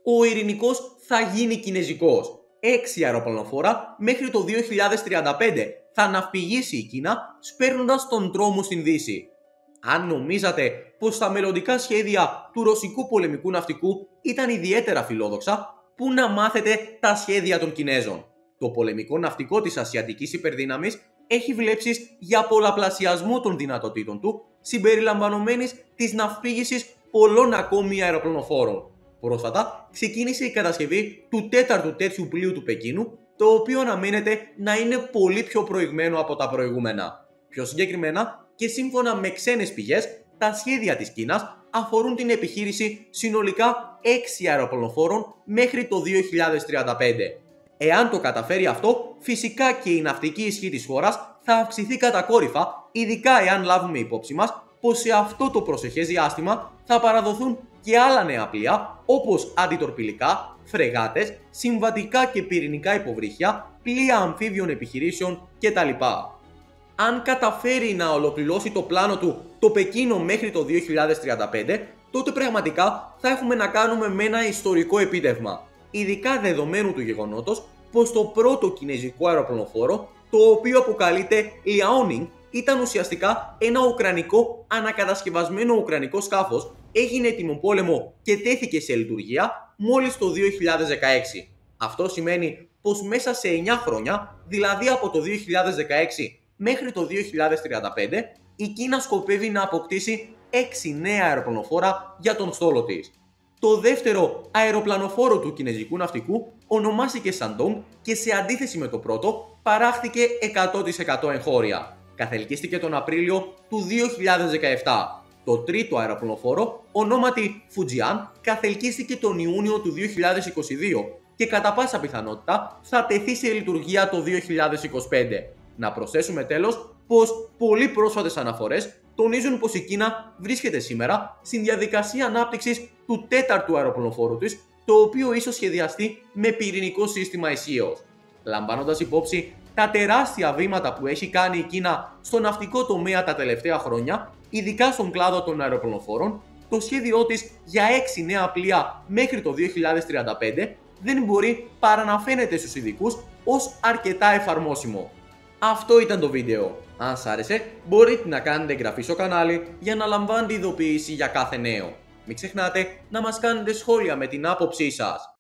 ο ειρηνικός θα γίνει κινεζικός. 6 αεροπλανοφόρα μέχρι το 2035 θα ναυπηγήσει η Κίνα, σπέρνοντας τον τρόμο στην Δύση. Αν νομίζατε πως τα μελλοντικά σχέδια του ρωσικού πολεμικού ναυτικού ήταν ιδιαίτερα φιλόδοξα, πού να μάθετε τα σχέδια των Κινέζων. Το πολεμικό ναυτικό της Ασιατικής Υπερδύναμης έχει βλέψεις για πολλαπλασιασμό των δυνατοτήτων του, συμπεριλαμβανομένης της ναυπήγησης πολλών ακόμη αεροπλανοφόρων. Πρόσφατα ξεκίνησε η κατασκευή του 4ου τέτοιου πλοίου του Πεκίνου, το οποίο αναμένεται να είναι πολύ πιο προηγμένο από τα προηγούμενα. Πιο συγκεκριμένα και σύμφωνα με ξένες πηγές, τα σχέδια της Κίνας αφορούν την επιχείρηση συνολικά 6 αεροπλανοφόρων μέχρι το 2035. Εάν το καταφέρει αυτό, φυσικά και η ναυτική ισχύ της χώρας θα αυξηθεί κατακόρυφα, ειδικά εάν λάβουμε υπόψη μας πως σε αυτό το προσεχές διάστημα θα παραδοθούν και άλλα νέα πλοία όπως αντιτορπιλικά, φρεγάτες, συμβατικά και πυρηνικά υποβρύχια, πλοία αμφίβιων επιχειρήσεων κτλ. Αν καταφέρει να ολοκληρώσει το πλάνο του το Πεκίνο μέχρι το 2035, τότε πραγματικά θα έχουμε να κάνουμε με ένα ιστορικό επίτευγμα. Ειδικά δεδομένου του γεγονότος πως το πρώτο κινεζικό αεροπλανοφόρο, το οποίο αποκαλείται Liaoning, ήταν ουσιαστικά ένα ουκρανικό ανακατασκευασμένο ουκρανικό σκάφος, έγινε έτοιμο πόλεμο και τέθηκε σε λειτουργία μόλις το 2016. Αυτό σημαίνει πως μέσα σε 9 χρόνια, δηλαδή από το 2016 μέχρι το 2035, η Κίνα σκοπεύει να αποκτήσει 6 νέα αεροπλανοφόρα για τον στόλο της. Το δεύτερο αεροπλανοφόρο του κινεζικού ναυτικού ονομάστηκε Shandong και σε αντίθεση με το πρώτο παράχθηκε 100% εγχώρια. Καθελκύστηκε τον Απρίλιο του 2017. Το τρίτο αεροπλανοφόρο, ονόματι Fujian, καθελκύστηκε τον Ιούνιο του 2022 και κατά πάσα πιθανότητα θα τεθεί σε λειτουργία το 2025. Να προσθέσουμε τέλος πως πολύ πρόσφατες αναφορές τονίζουν πως η Κίνα βρίσκεται σήμερα στην διαδικασία ανάπτυξης του 4ου αεροπλανοφόρου της, το οποίο ίσως σχεδιαστεί με πυρηνικό σύστημα ισχύως. Λαμβάνοντας υπόψη τα τεράστια βήματα που έχει κάνει η Κίνα στο ναυτικό τομέα τα τελευταία χρόνια, ειδικά στον κλάδο των αεροπλανοφόρων, το σχέδιό της για 6 νέα πλοία μέχρι το 2035 δεν μπορεί παρά να φαίνεται στους ειδικούς ως αρκετά εφαρμόσιμο. Αυτό ήταν το βίντεο. Αν σας άρεσε, μπορείτε να κάνετε εγγραφή στο κανάλι για να λαμβάνετε ειδοποίηση για κάθε νέο. Μην ξεχνάτε να μας κάνετε σχόλια με την άποψή σας.